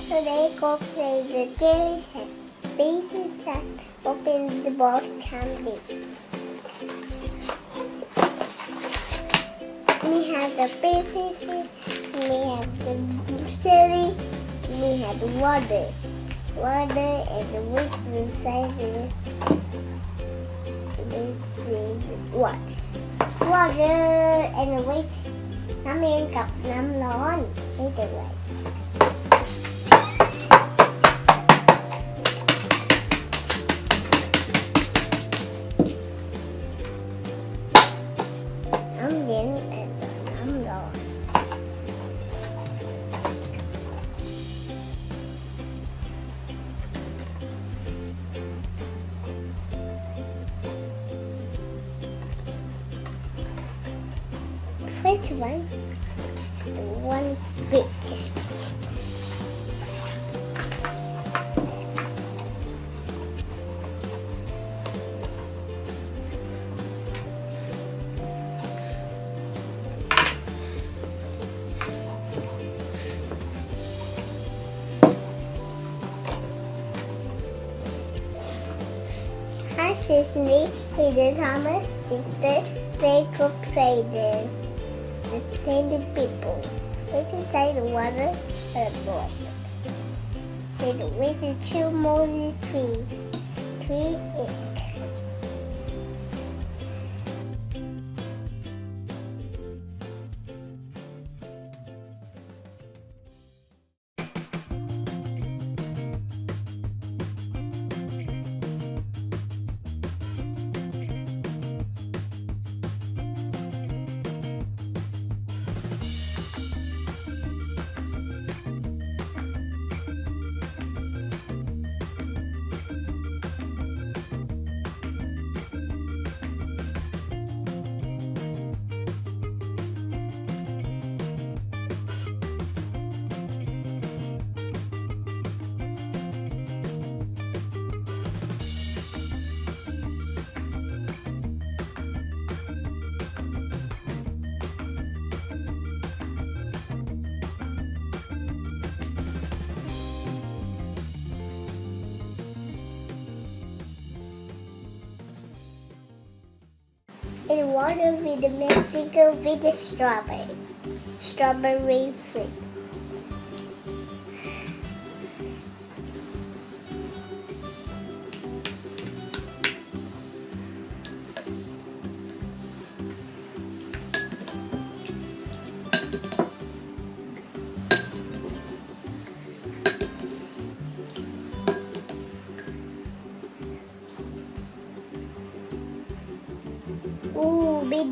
Today go play the jelly set. Baby set open the box candy. We have the baby, we have the silly, we have the water. Water and the weight inside it. This is water. Water and the weight. น้ำเย็นกับน้ำร้อนนี่จะไว้น้ำเย็นกับน้ำร้อนFirst one, the one big. Hi, Sesame, Peter Thomas, sister, they could play there. The standing people. Sit inside the water and the water. They wait to chill more than tree. Tree it. In water with the Mexico with the strawberry fruit. Ooh, big.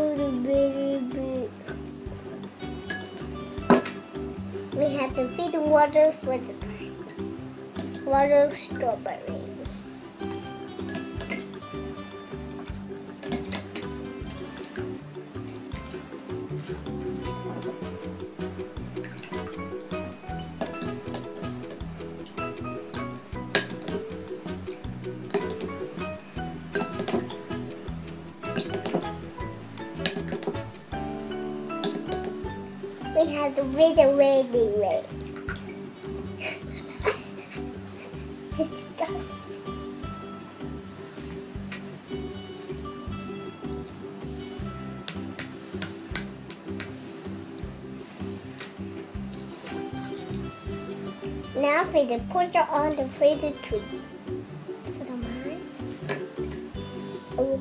We have to feed the water for the water strawberry. We have the really red. Now we put it on the faded tree. Put on mine. Oh.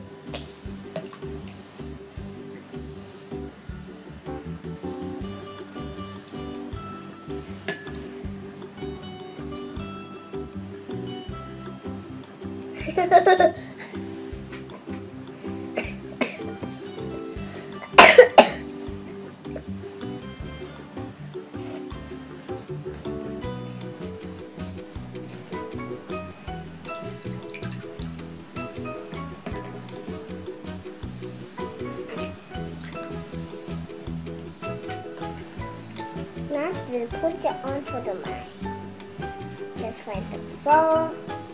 Now to put it on for the line. Just like the fall.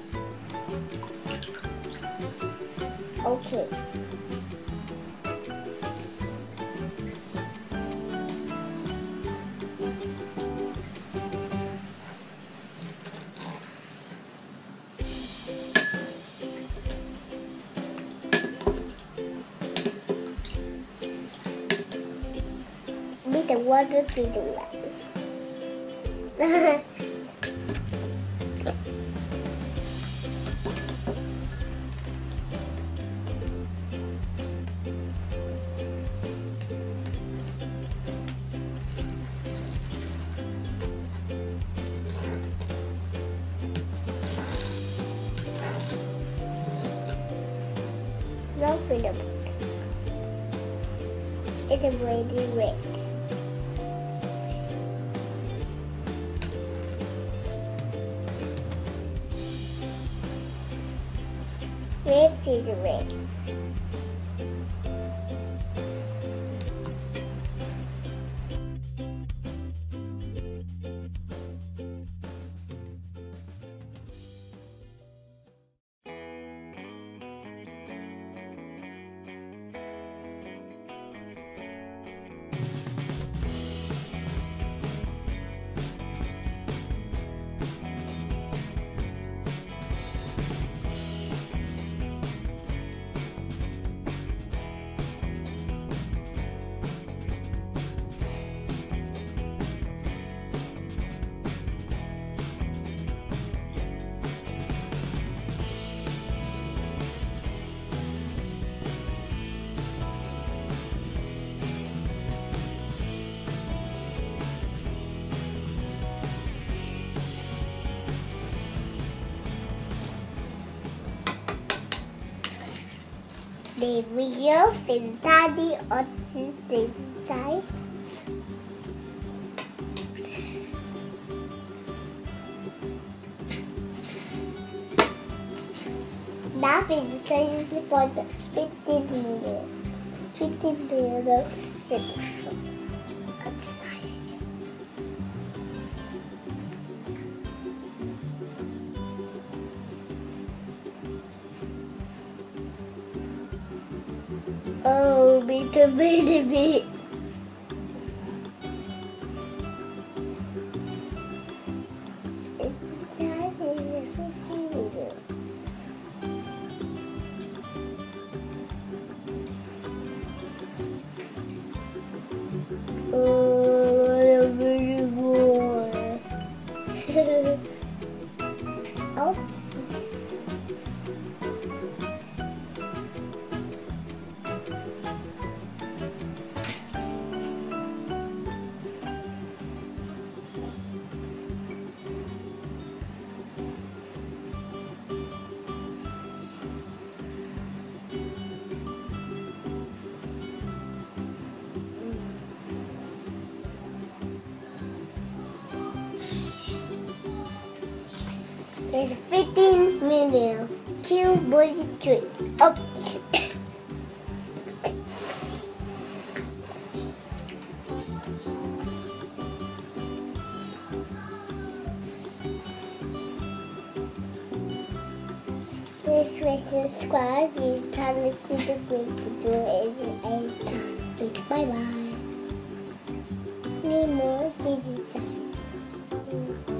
Okay. water to the rice. Now fill the pot. It is already red. Red is red. The video is Daddy on this side. That is for 15 minutes. 15 minutes. Oh, little baby. Oh, very good. Oops. There's 15 minutes. 2 body trees. Oops. This was subscribe. This time to do it. Bye bye. Need more videos.